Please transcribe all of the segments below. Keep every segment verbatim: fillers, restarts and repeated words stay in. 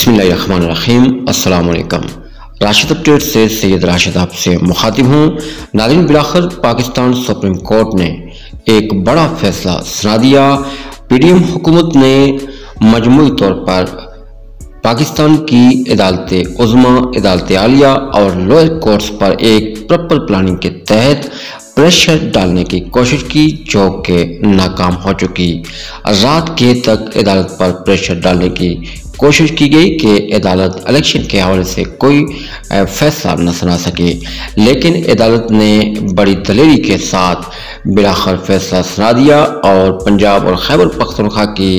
بسم اللہ الرحمن الرحیم۔ السلام علیکم۔ راشد اپڈیٹ سے سید راشد آپ سے مخاطب ہوں۔ ناظرین، بلاخر پاکستان سپریم کورٹ نے ایک بڑا فیصلہ سنا دیا۔ پی ڈی ایم حکومت نے مجموعی طور پر پاکستان کی عدالت عظمیٰ، عدالت عالیہ اور لوئر کورٹس پر ایک پراپر پلاننگ کے تحت پریشر ڈالنے کی کوشش کی، جو کہ ناکام ہو چکی۔ رات کے تک عدالت پر پریشر ڈالنے کی کوشش کی گئی کہ عدالت الیکشن کے حوالے سے کوئی فیصلہ نہ سنا سکے، لیکن عدالت نے بڑی دلیری کے ساتھ بلاخر فیصلہ سنا دیا اور پنجاب اور خیبر پختونخوا کی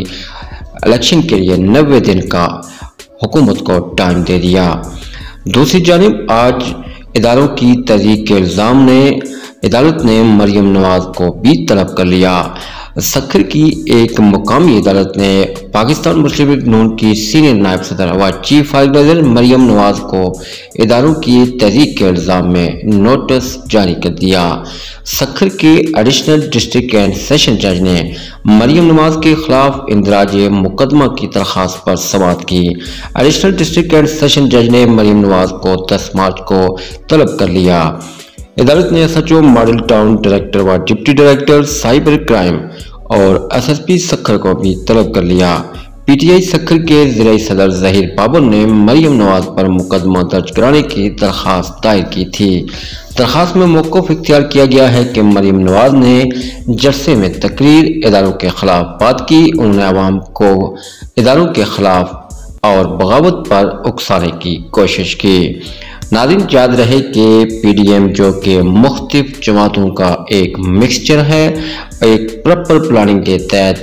الیکشن کے لیے نوے دن کا حکومت کو ٹائم دے دیا۔ دوسری جانب آج اداروں کی تضییق کے الزام نے عدالت نے مریم نواز کو بھی طلب کر لیا۔ سکھر کی ایک مقامی عدالت نے پاکستان مسلم لیگ نون کی سینئر نائب صدر و چیف ایڈوائزر مریم نواز کو اداروں کی تضییق کے الزام میں نوٹس جاری کر دیا۔ سکھر کے ایڈیشنل ڈسٹرکٹ اینڈ سیشن جج نے مریم نواز کے خلاف اندراج مقدمہ کی درخواست پر سماعت کی۔ ایڈیشنل ڈسٹرکٹ اینڈ سیشن جج نے مریم نواز کو دس مارچ کو طلب کر لیا۔ عدالت نے S H O model town director و ڈپٹی ڈائریکٹر سائبر کرائم اور ایس ایس پی سکھر کو بھی طلب کر لیا۔ پی ٹی آئی سکھر کے ضلعی صدر ظہیر بابر نے مریم نواز پر مقدمہ درج کرانے کی درخواست دائر کی تھی۔ درخواست میں موقف اختیار کیا گیا ہے کہ مریم نواز نے جلسے میں تقریر اداروں کے خلاف بات کی، انہوں نے عوام کو اداروں کے خلاف اور بغاوت پر اکسانے کی کوشش کی۔ ناظرین، یاد رہے کہ پی ڈی ایم جو کہ مختلف جماعتوں کا ایک مکسچر ہے، ایک پراپر پلاننگ کے تحت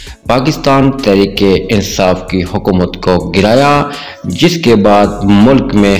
پاکستان تحریک انصاف کی حکومت کو گرایا، جس کے بعد ملک میں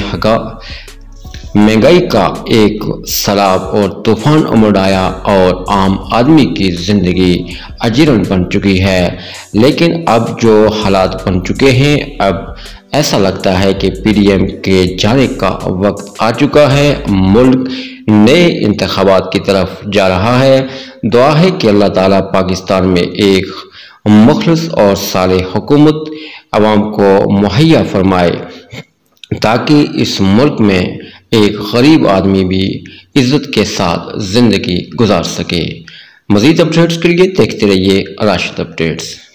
مہنگائی کا ایک سیلاب اور طوفان امڑ آیا اور عام آدمی کی زندگی اجیرن بن چکی ہے۔ لیکن اب جو حالات بن چکے ہیں، اب ایسا لگتا ہے کہ پی ڈی ایم کے جانے کا وقت آ چکا ہے، ملک نئے انتخابات کی طرف جا رہا ہے۔ دعا ہے کہ اللہ تعالیٰ پاکستان میں ایک مخلص اور صالح حکومت عوام کو مہیا فرمائے، تاکہ اس ملک میں ایک غریب آدمی بھی عزت کے ساتھ زندگی گزار سکے۔ مزید اپڈیٹس کے لیے دیکھتے رہیے راشد اپڈیٹس۔